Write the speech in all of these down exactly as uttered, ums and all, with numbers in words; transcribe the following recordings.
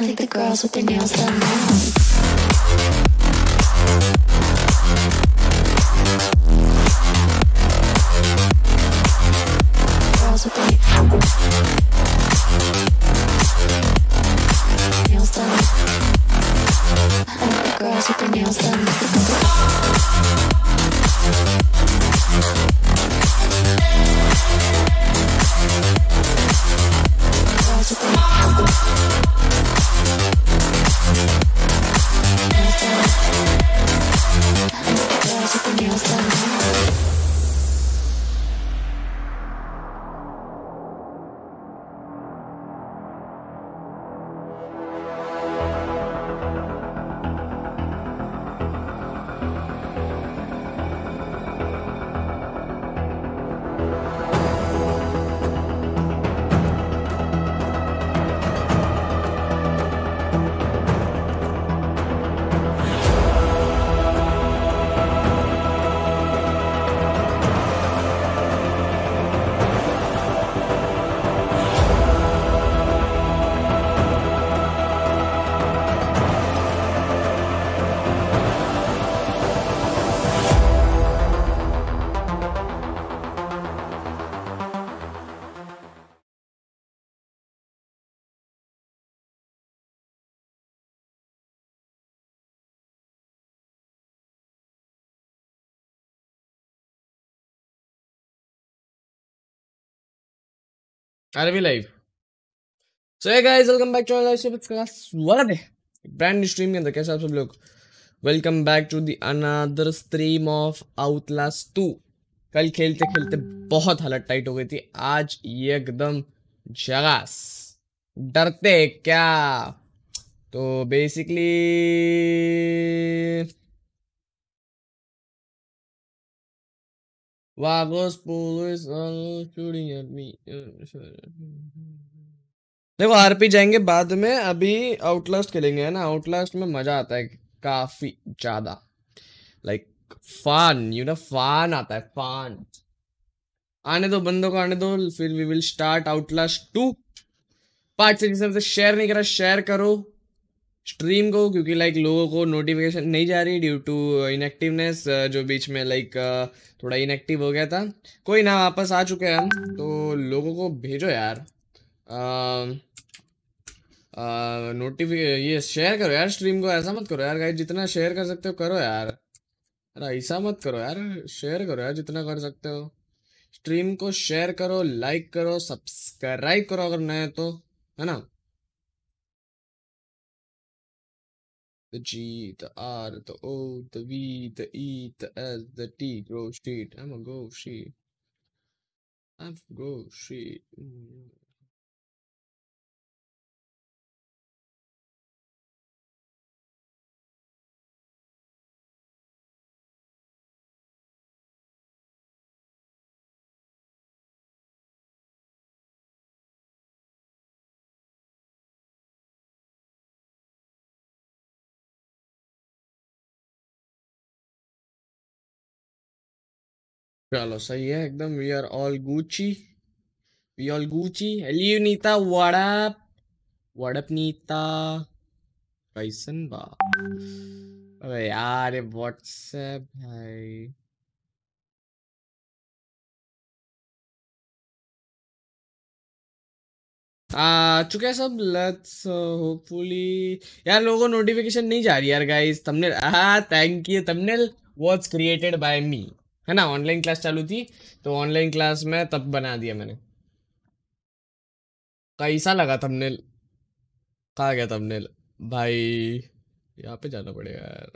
think the girls with their nails done now. Girls with their nails done. I think the girls with their nails done. Girls with their Are we live? So hey guys, welcome back to another episode of स्वागत है brand new stream के अंदर। कैसे आप सब लोग? Welcome back to the another stream of Outlast two. कल खेलते खेलते बहुत हालत टाइट हो गई थी, आज ये एकदम जगास। डरते क्या? तो basically Vagos police are shooting at me. देखो आरपी जाएंगे बाद में, अभी आउटलास्ट खेलेंगे है ना। आउटलास्ट में मजा आता है काफी ज्यादा, like fun, you know fun आता है, फन। आने दो बंदों को, आने दो, फिर we will start Outlast two part से। जिससे शेयर नहीं करा, शेयर करो स्ट्रीम को, क्योंकि लाइक लोगों को नोटिफिकेशन नहीं जा रही ड्यू टू इनएक्टिवनेस, जो बीच में लाइक थोड़ा इनएक्टिव हो गया था। कोई ना, वापस आ चुके हैं हम, तो लोगों को भेजो यार नोटिफिकेशन, ये शेयर करो यार स्ट्रीम को। ऐसा मत करो यार गाइस, जितना शेयर कर सकते हो करो यार। अरे ऐसा मत करो यार, शेयर करो यार जितना कर सकते हो। स्ट्रीम को शेयर करो, लाइक करो, सब्सक्राइब करो अगर नए तो, है ना। The G, the R, the O, the V, the E, the S, the T, go sheet. I'm a go sheet. I'm a go sheet. Mm. चलो सही है एकदम। We are all Gucci, we all Gucci. Hello Nita, what up, what up Nita, कैसन बा? अबे यार ये WhatsApp भाई। आ चुके हैं सब। लेट्स होपफुली यार लोगों को नोटिफिकेशन नहीं जा रही यार गाइस। थंबनेल, हाँ thank you. Thumbnail was created by me, है ना। ऑनलाइन क्लास चालू थी तो ऑनलाइन क्लास में तब बना दिया मैंने। कैसा लगा थंबनेल? कहाँ गया थंबनेल भाई? यहाँ पे जाना पड़ेगा यार।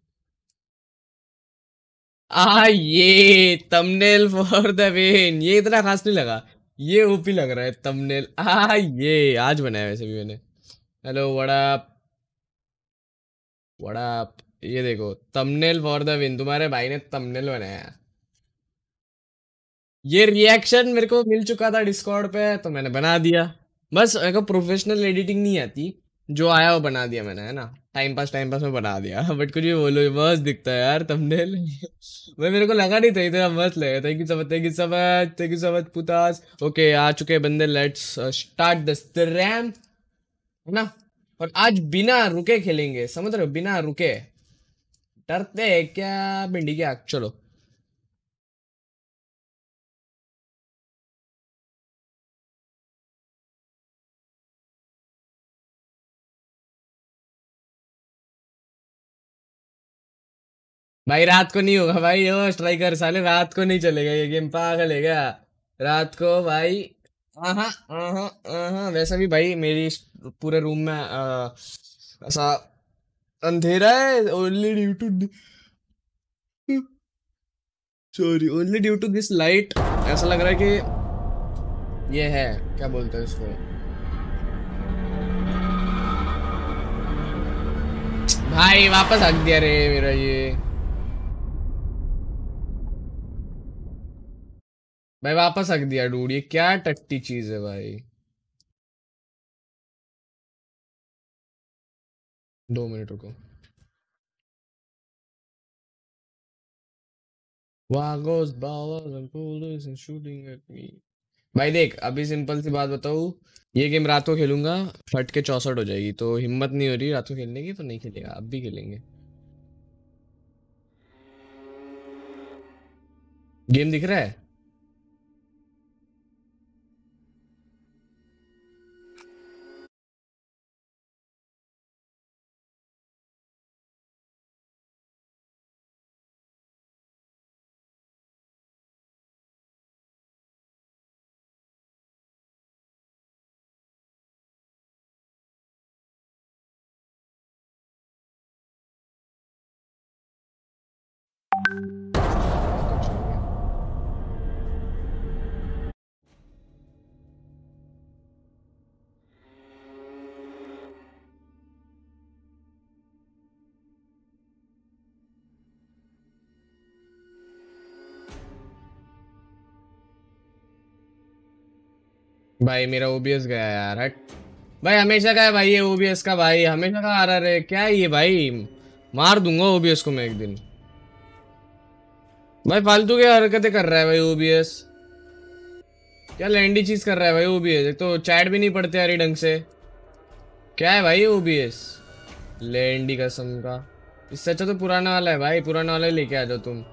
आ ये थंबनेल फॉर द विन, ये इतना खास नहीं लगा, ये ओपी लग रहा है थंबनेल। आ ये आज बनाया वैसे भी मैंने। Hello what up, what up. ये देखो थंबनेल फॉर द विन, तुम्हारे भाई ने थंबनेल बनाया। ये रिएक्शन मेरे को मिल चुका था डिस्कॉर्ड पे, तो मैंने बना दिया। बस मेरे को प्रोफेशनल एडिटिंग नहीं आती, जो आया वो बना दिया मैंने, है ना। टाइम पास टाइम पास में बना दिया। बट कुछ भी बोलो, मस्त दिखता है यार थंबनेल। मैं मेरे को लगा नहीं था इतना मस्त लगेगा। Thank you so much, thank you so much, thank you so much पुतास। ओके आ चुके बंदे, लेट्स स्टार्ट द स्ट्रीम, है ना। और आज बिना रुके खेलेंगे, समझ रहे हो, बिना रुके। डरते हैं क्या भिंडी की आग, चलो। भाई रात को नहीं होगा भाई, ओ स्ट्राइकर साले, रात को नहीं चलेगा ये गेम, पागल है क्या। रात को भाई। हाँ हाँ हाँ, वैसा भी भाई मेरी इस पूरे रूम में आ, ऐसा अंधेरा है, only due to, sorry, only due to this light. ऐसा लग रहा है कि ये है, क्या बोलते हैं इसको, भाई वापस हक दिया रे मेरा ये। भाई वापस हक दिया डूड, ये क्या टट्टी चीज है भाई। दो मिनट रुको। Why goes ballers and coolers and shooting at me। भाई देख, अभी सिंपल सी बात बताऊँ, ये गेम रात को खेलूंगा, फट के चौसठ हो जाएगी, तो हिम्मत नहीं हो रही रात को खेलने की, तो नहीं खेलेगा, अब भी खेलेंगे। गेम दिख रहा है। भाई मेरा ओबीएस गया यार, हट। भाई हमेशा का है भाई ये ओबीएस का, भाई हमेशा का आ रहा है, क्या है ये भाई। मार दूंगा ओबीएस को मैं एक दिन। भाई फालतू की हरकतें कर रहा है भाई ओबीएस, क्या लैंडी चीज कर रहा है भाई ओबीएस, एक तो चैट भी नहीं पढ़ते यार ढंग से। क्या है भाई ओबीएस, लैंडी कसम का। इससे अच्छा तो पुराना वाला है भाई, पुराना वाला ही लेके आ जाओ तुम,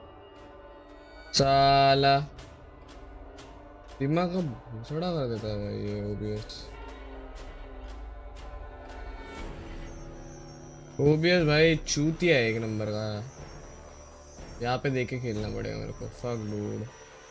साला दिमाग का भूसड़ा कर देता है भाई ये ओबीएस। ओबीएस भाई चूतिया है एक नंबर का। यहाँ पे देख के खेलना पड़ेगा मेरे को, फक डूड।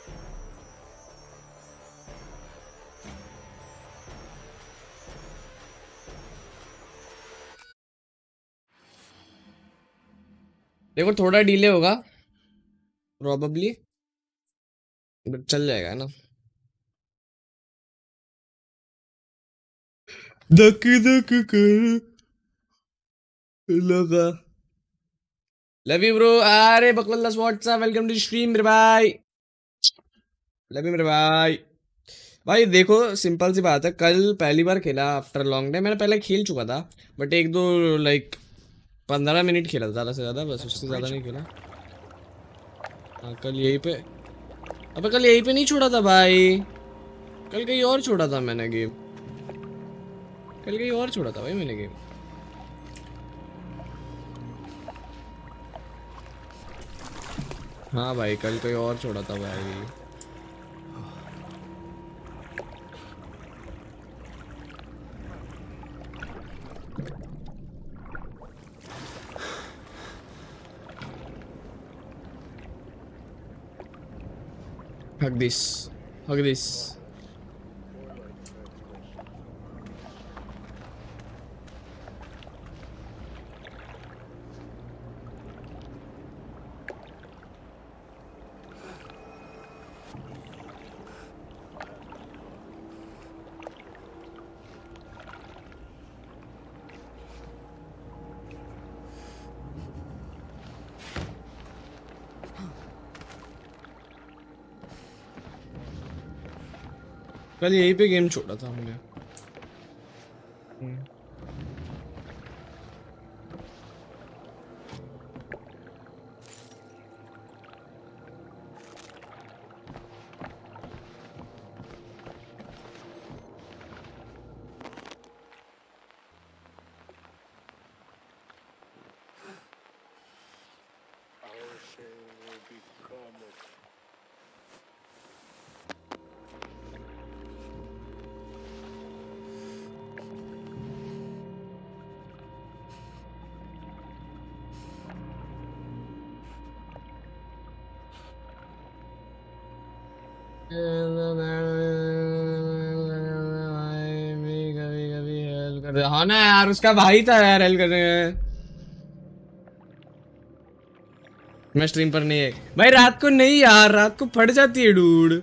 देखो थोड़ा डिले होगा प्रोबेबली, बट चल जाएगा ना। धक धक कर लगा। लव यू ब्रो, अरे बकवल्ला व्हाट्सअप, वेलकम टू स्ट्रीम मेरे भाई, लव यू मेरे भाई। भाई देखो सिंपल सी बात है, कल पहली बार खेला आफ्टर लॉन्ग डे, मैंने पहले खेल चुका था, बट एक दो लाइक पंद्रह मिनट खेला, ज़्यादा से ज़्यादा, बस उससे ज़्यादा नहीं खेला। हाँ कल यहीं पे, अबे कल यहीं पे नहीं छोड़ा था भाई, कल कहीं और छोड़ा था मैंने गेम, कल कहीं और छोड़ा था भाई मैंने गेम। हाँ भाई कल कहीं और छोड़ा था भाई। Hug this, hug this। कल यहीं पे गेम छोड़ा था हमने। कभी कभी हेल्प कर, हाँ ना यार, उसका भाई था यार हेल्प करने में। मैं स्ट्रीम पर नहीं है भाई, रात को नहीं यार, रात को फट जाती है डूड,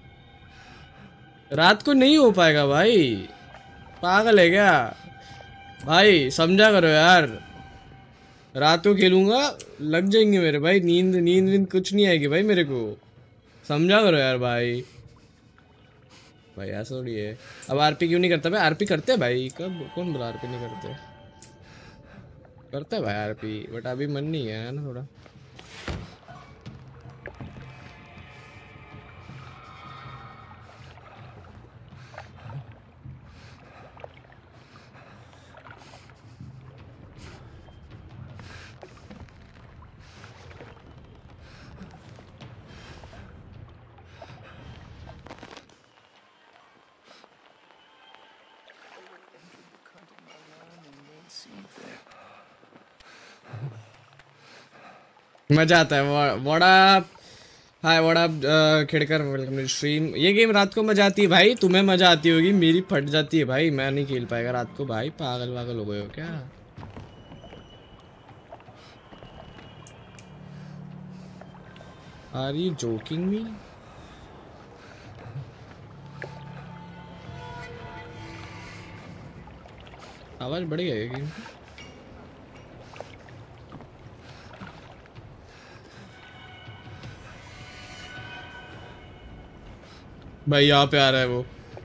रात को नहीं हो पाएगा भाई, पागल है क्या भाई, समझा करो यार, रात को खेलूंगा लग जाएंगे मेरे भाई, नींद नींद नींद कुछ नहीं आएगी भाई मेरे को, समझा करो यार भाई, भाई ऐसा थोड़ी है। अब आरपी क्यों नहीं करता भाई, आरपी करते हैं भाई, कब कौन बोला आरपी नहीं करते, करते हैं भाई आरपी, बट अभी मन नहीं है ना थोड़ा। मजा आता है वड़ा। हाय वड़ा खिड़कर वेलकम स्ट्रीम। ये गेम रात को मजा आती है भाई, तुम्हें मजा आती होगी, मेरी फट जाती है भाई, मैं नहीं खेल पाएगा रात को भाई, पागल पागल हो गए हो क्या। Are you joking me. आवाज बढ़ गई है गेम। भाई यहाँ पे आ रहा है वो,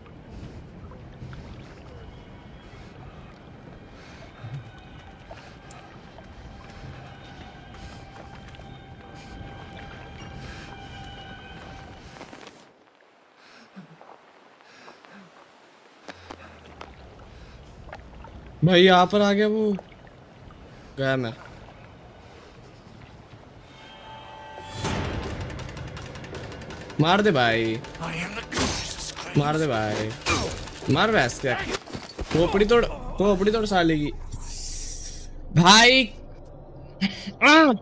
भाई यहाँ पर आ गया वो, गया मैं। मार दे भाई, मार दे भाई, मार वैस क्या, खोपड़ी तोड़, खोपड़ी तोड़ साले की भाई। आ!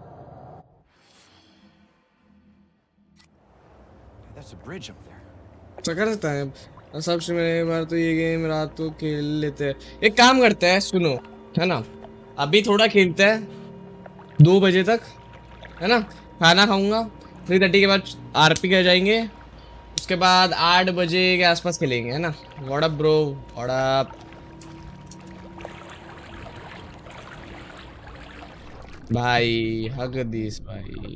चक्कर रहता है सबसे, मेरे बार तो ये गेम रात को खेल लेते हैं। एक काम करते हैं सुनो, है ना, अभी थोड़ा खेलते हैं दो बजे तक, है ना, खाना खाऊंगा, थ्री थर्टी के बाद आरपी के जाएंगे, उसके बाद आठ बजे के आसपास खेलेंगे, है ना। What up bro, what up भाई, हग दिस भाई।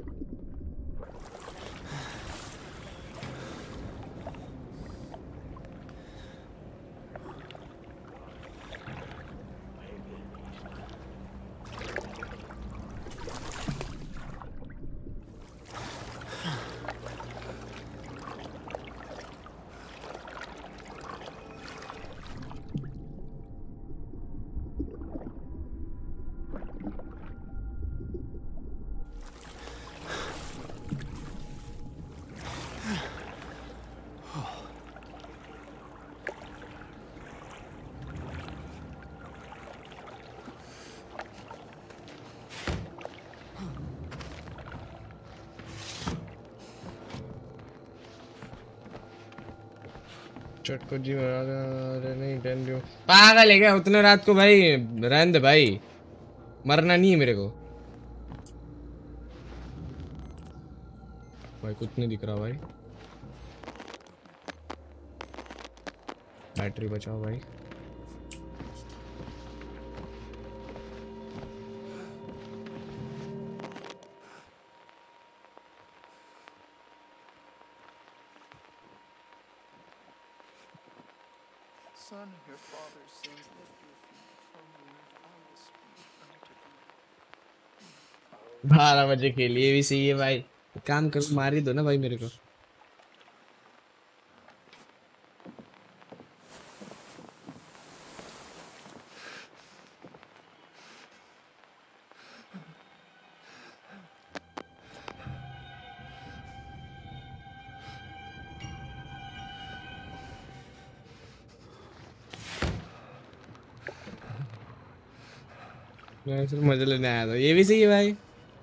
चटको जी अरे नहीं टेन ड्यू, पागल है क्या उतने रात को भाई, रहने दे भाई, मरना नहीं है मेरे को भाई, कुछ नहीं दिख रहा भाई, बैटरी बचाओ भाई। Son, your father's sins, lift your feet from the earth, I will speak unto thee. बारह बजे खेलिए भी सही है भाई, काम करो, मार ही दो ना भाई मेरे को। मैं सिर्फ मजे लेने आया था, ये भी सही है भाई।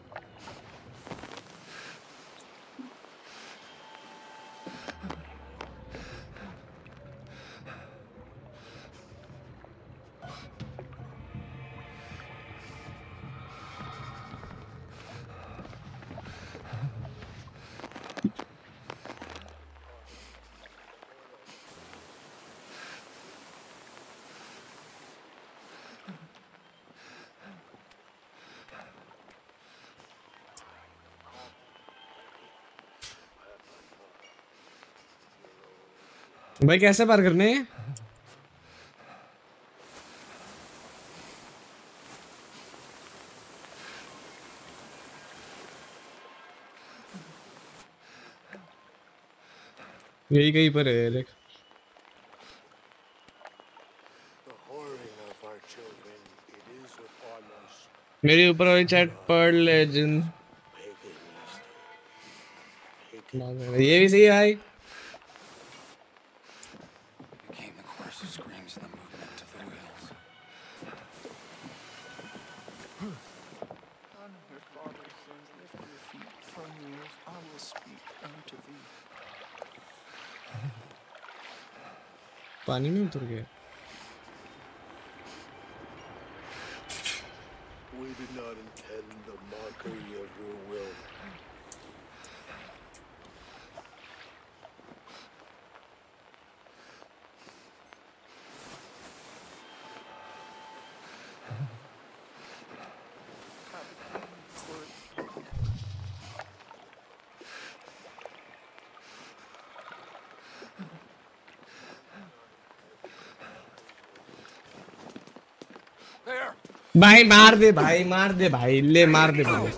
भाई कैसे पार करने हैं? यही कहीं पर है देख। मेरे ऊपर वाली चैट पढ़ ले जिन। ये भी सही है भाई। पानी में उतर गया। We did not intend the mockery of your will. भाई मार दे भाई, मार दे भाई, ले मार दे भाई,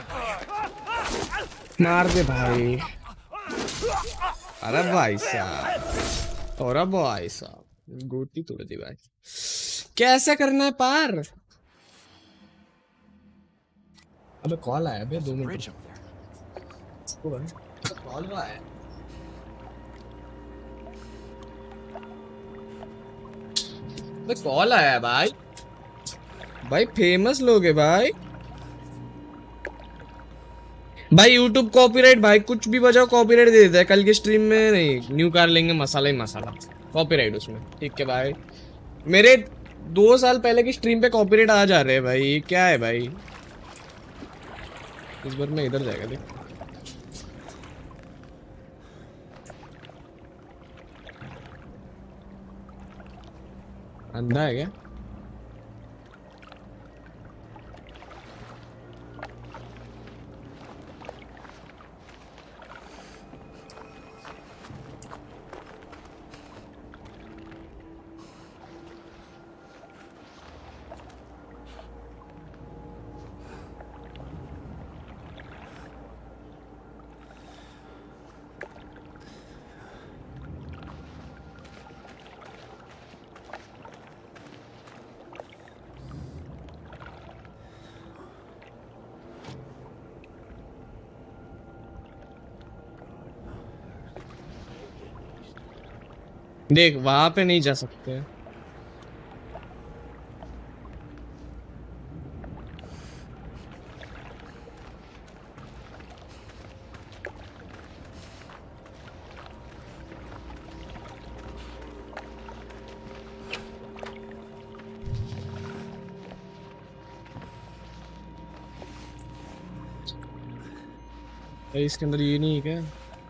मार दे भाई। अरे भाई साहब, अरे भाई साहब, गोटी तोड़ दी भाई। कैसे करना है पार? अबे कॉल आया बे, दो मिनट कॉल आया। अबे कॉल आया भाई, भाई फेमस लोग है भाई। भाई यूट्यूब कॉपीराइट भाई, कुछ भी बजाओ कॉपीराइट दे देता है। कल की स्ट्रीम में नहीं, न्यू कार लेंगे, मसाला ही मसाला, कॉपीराइट उसमें। ठीक है भाई, मेरे दो साल पहले की स्ट्रीम पे कॉपीराइट आ जा रहे हैं भाई, क्या है भाई। इस बार मैं इधर जाएगा देख। अंधा है क्या? देख वहां पे नहीं जा सकते। इसके अंदर ये नहीं है क्या?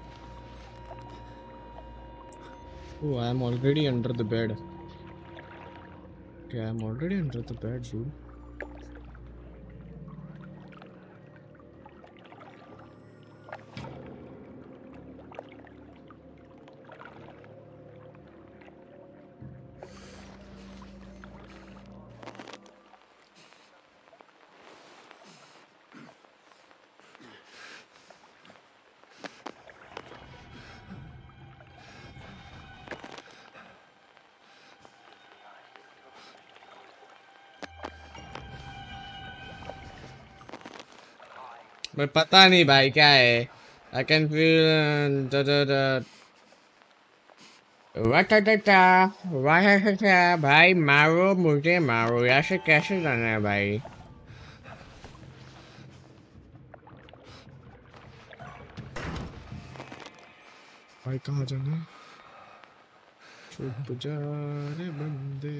Oh, I am already under the bed. Okay, I am already under the bed, dude. मैं पता नहीं भाई क्या है। I can feel da da da वाटा भाई मारो मुझे मारो, ऐसे कैसे जाना है भाई? भाई कहाँ जाना है? छुप जा रे बंदे।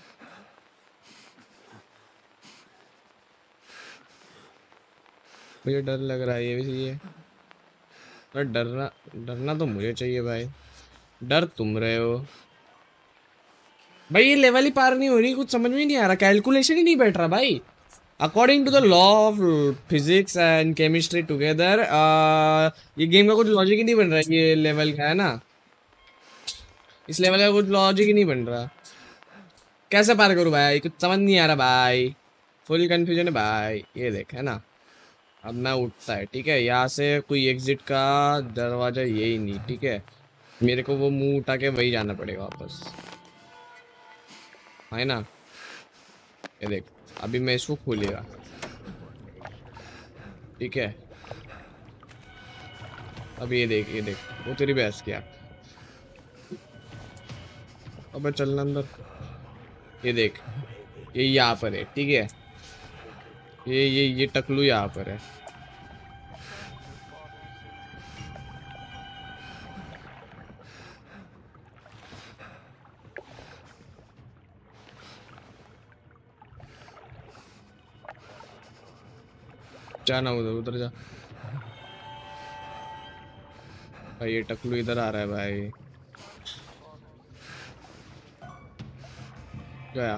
मुझे डर लग रहा है, ये भी सही है। पर डरना डरना तो मुझे चाहिए भाई, डर तुम रहे हो भाई। ये लेवल ही पार नहीं हो रही, कुछ समझ में ही नहीं आ रहा, कैलकुलेशन ही नहीं बैठ रहा भाई। According to the law of physics and chemistry together, ये गेम का कुछ लॉजिक ही नहीं बन रहा है। ये लेवल का है ना, इस लेवल का कुछ लॉजिक ही नहीं बन रहा। कैसे पार करूँ भाई, कुछ समझ नहीं आ रहा भाई, फुल कंफ्यूजन है भाई। ये देख है ना, अब मैं उठता है, ठीक है, यहाँ से कोई एग्जिट का दरवाजा यही नहीं, ठीक है, मेरे को वो मुंह उठा के वही जाना पड़ेगा वापस, है ना। ये देख, अभी मैं इसको खोलेगा, ठीक है, अब ये देख, ये देख, वो तेरी बहस किया। अबे चलना अंदर। ये देख, ये यहाँ पर है, ठीक है, ये ये ये टकलू यहाँ पर है। जाना उधर, उधर जा भाई। ये टकलू इधर आ रहा है भाई, गया।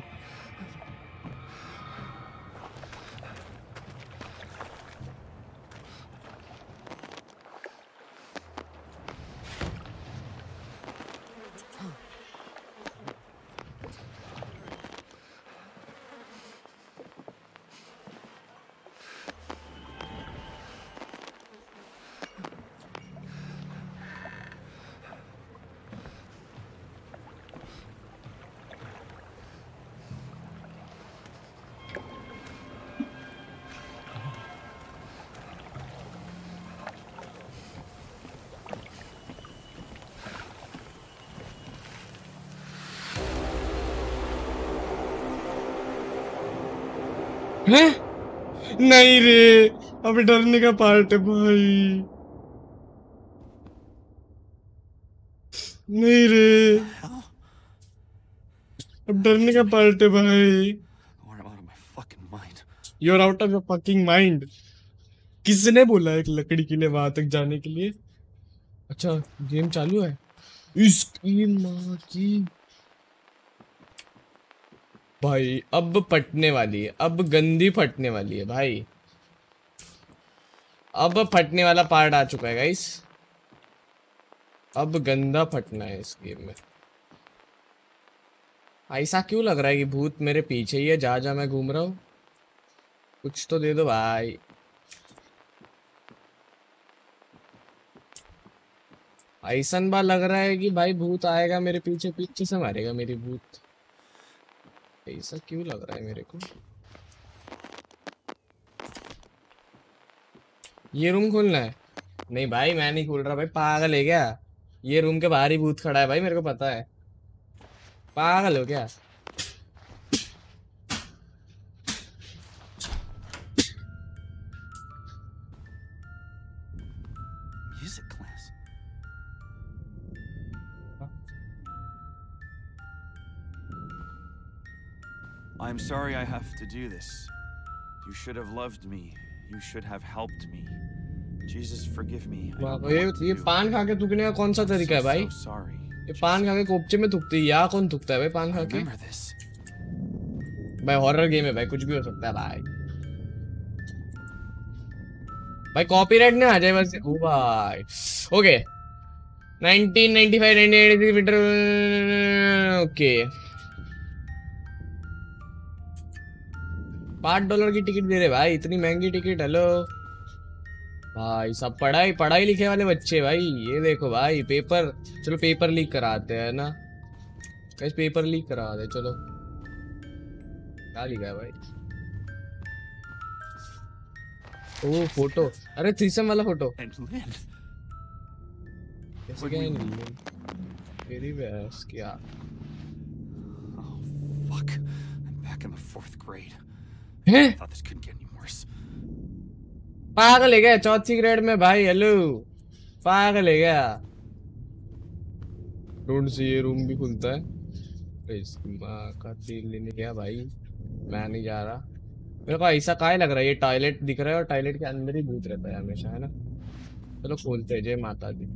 हैं? नहीं रे, अभी डरने का पार्ट है भाई। नहीं रे, अब डरने का पार्ट है भाई। You're out of your fucking mind। किसने बोला एक लकड़ी के लिए वहां तक जाने के लिए? अच्छा गेम चालू है, इसकी माँ की भाई। अब फटने वाली है, अब गंदी फटने वाली है भाई, अब फटने वाला पार्ट आ चुका है गाइस। अब गंदा फटना है इस गेम में। ऐसा क्यों लग रहा है कि भूत मेरे पीछे ही है जहाँ जहाँ मैं घूम रहा हूँ? कुछ तो दे दो भाई। ऐसा बार लग रहा है कि भाई भूत आएगा मेरे पीछे, पीछे से मारेगा मेरी भूत। ऐसा क्यों लग रहा है मेरे को? ये रूम खोलना है? नहीं भाई मैं नहीं खोल रहा भाई, पागल है क्या? ये रूम के बाहर ही भूत खड़ा है भाई, मेरे को पता है। पागल हो क्या? I'm sorry I have to do this. You should have loved me. You should have helped me. Jesus, forgive me. I don't know ये what to ये do. पान खा के थूकने का कौन सा तरीका है So, भाई? so sorry. ये पान खा के कोपचे में थूकती है, यहाँ कौन थूकता है भाई पान खा के? Remember this. भाई हॉरर गेम है भाई, कुछ भी हो सकता है भाई। भाई कॉपीराइट नहीं आ जाए बस। ओ भाई okay, nineteen ninety five nineteen eighty three winter, okay. पाँच डॉलर की टिकट दे रहे भाई, इतनी महंगी टिकट। हेलो भाई, सब पढ़ाई पढ़ाई लिखे वाले बच्चे भाई। ये देखो भाई पेपर, चलो पेपर लीक कराते हैं ना, कैसे पेपर लीक करा दे। चलो क्या लिखा है भाई? ओ फोटो, अरे थ्रीसम वाला फोटो। And Lynn. कैसे क्या मेरी बहस क्या? Oh, fuck. I'm back in the fourth grade. हैं? I thought this couldn't get any worse. पागल है क्या चौथी ग्रेड में भाई? हेलो पागल है क्या? डोंट सी ये रूम भी खुलता है। अरे इसकी माँ का तेल लेने गया भाई, मैं नहीं जा रहा। मेरे को ऐसा काहे लग रहा है ये टॉयलेट दिख रहा है और टॉयलेट के अंदर ही भूत रहता है हमेशा, है ना। चलो खोलते हैं, जय माता दी।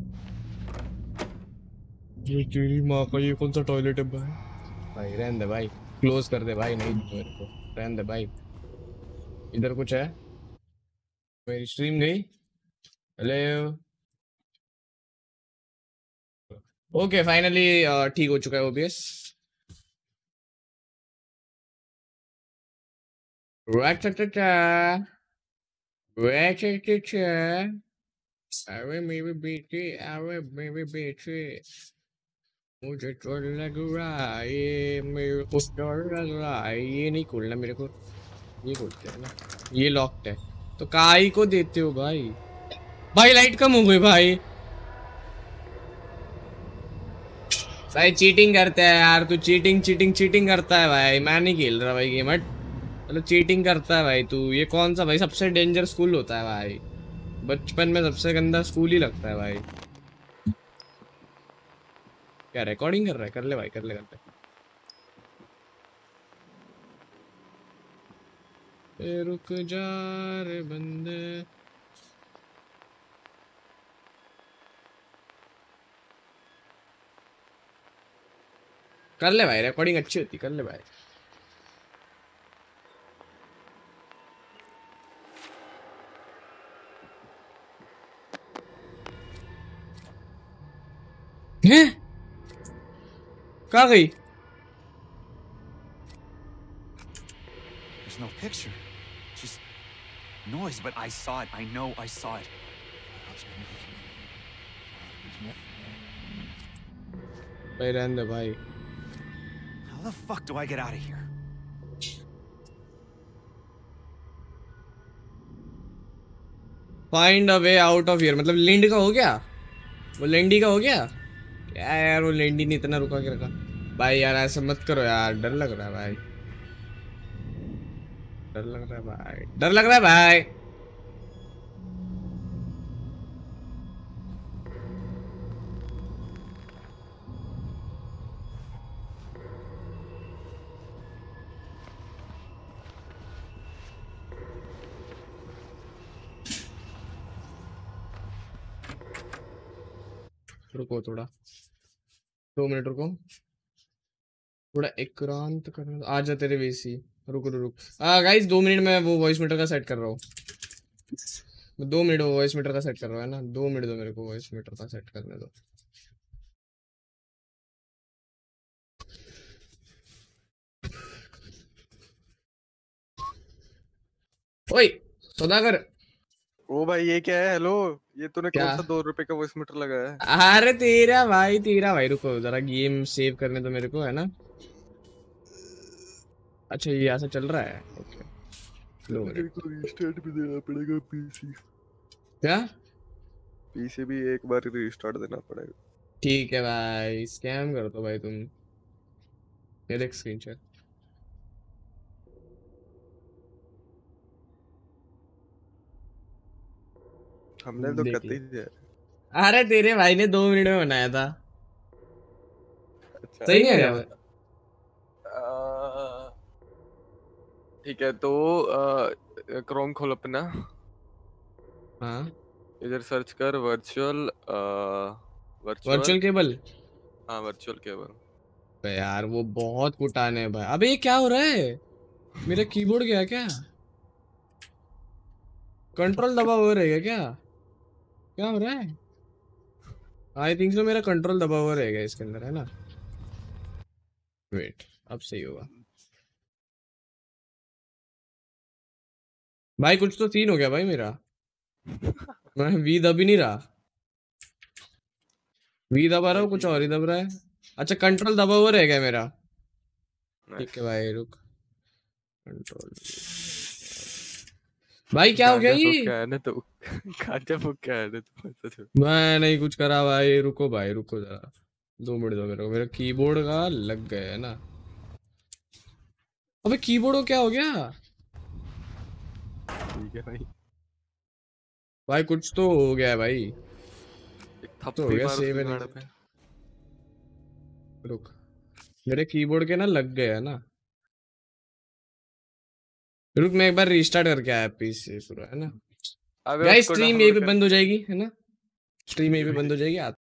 ये तेरी माँ का ये कौन सा टॉयलेट है भाई? भाई रहने दे भाई, क्लोज कर दे भाई, नहीं मेरे को रहने दे भाई। इधर कुछ है? मेरी स्ट्रीम गई। हेलो। ओके फाइनली ठीक हो चुका है ओबीएस। अरे मेरी बेटी, अरे मेरी बेटी, मुझे डर लग रहा है, ये मेरे को डर लग रहा है। ये नहीं खोलना मेरे को, ये खोलते हैं ना, ये लॉक्ड है तो काई को देते हो भाई? भाई लाइट कम हो गई भाई। भाई चीटिंग करते हैं यार, तू चीटिंग चीटिंग चीटिंग करता है भाई। मैं नहीं खेल रहा भाई गेम, हट। मतलब चीटिंग करता है भाई तू। ये कौन सा भाई सबसे डेंजर स्कूल होता है भाई? बचपन में सबसे गंदा स्कूल ही लगता है भाई। क्या रिकॉर्डिंग कर रहा है? कर ले भाई, कर ले कर ले। ए रुक जा रे बंदे। कर ले भाई, रिकॉर्डिंग अच्छी होती, कर ले भाई। हैं? कहाँ गई? There's no picture. Just noise, but I saw it. I know I saw it. भाई रहने दे भाई। How the fuck do I get out of here? Find a way out of here, मतलब लिंड का हो गया? वो लेंडी का हो गया क्या यार? वो लेंडी ने इतना रुका के रखा भाई। यार ऐसा मत करो यार, डर लग रहा है भाई, डर लग रहा है भाई, डर लग रहा है भाई। रुको थोड़ा, दो मिनट रुको, थोड़ा एकांत करना। आ जा तेरे वेसी। रुक रुक रुक गाइस, दो मिनट में वो वॉइस मीटर का सेट कर रहा हूँ। दो मिनट वो वॉइस मीटर का सेट कर रहा है ना, दो मिनट दो मेरे को वॉइस मीटर का सेट करने दो। ओए सौदागर। ओ भाई ये क्या है? हेलो, ये तूने क्या? कौन सा दो रुपए का वॉइस मीटर लगाया है? अरे तेरा भाई, तेरा भाई, रुको जरा गेम सेव करने दो मेरे को, है ना। अच्छा ये ऐसा चल रहा है, ओके। लो मेरे को रीस्टार्ट भी देना पड़ेगा पीसी। क्या? पीसी भी एक बार रीस्टार्ट देना पड़ेगा। ठीक है भाई, स्कैम कर दो भाई तुम। ये देख स्क्रीनशॉट। हमने तो देख करते ही ले। थे। अरे तेरे भाई ने दो मिनट में बनाया था। अच्छा सही नहीं है भाई? आ, ठीक है तो क्रोम खोल अपना। हाँ इधर सर्च कर वर्चुअल वर्चुअल केबल। हाँ वर्चुअल केबल। बे यार वो बहुत कुटाने है भाई। अबे ये क्या हो रहा है? मेरा कीबोर्ड गया क्या? कंट्रोल दबा हुआ रहेगा क्या? क्या हो रहा है? आई थिंक सो मेरा कंट्रोल दबा हुआ रहेगा इसके अंदर, है ना। वेट, अब सही होगा भाई। कुछ तो सीन हो गया भाई मेरा। मैं वी दब ही नहीं रहा। वी दबा रहा हूँ, कुछ और ही दब रहा है। अच्छा कंट्रोल दबा हुआ रहेगा मेरा। ठीक है भाई रुक, कंट्रोल। भाई क्या हो गया ये? क्या है ना तो गांजा फूक क्या है ना तो। मैं नहीं कुछ करा भाई, रुको भाई रुको जरा, दो मिनट दो मेरे को। मेरा कीबोर्ड का लग गया है ना। अबे कीबोर्ड को क्या हो गया? ठीक है भाई, भाई कुछ तो हो गया है भाई। एक तो हो थप्पी गया मार सेव उसके है गाड़ पे। रुक, मेरे कीबोर्ड के ना लग गए है ना। रुक मैं एक बार रीस्टार्ट करके आया पीसी पूरा, है ना। अबे गाइस उसको स्ट्रीम यहीं पे डाउनलोड कर बंद हो जाएगी, है ना। स्ट्रीम यहीं पे बंद हो जाएगी।